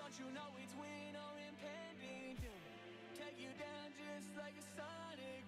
Don't you know it's win or impending doom? Take you down just like a sonic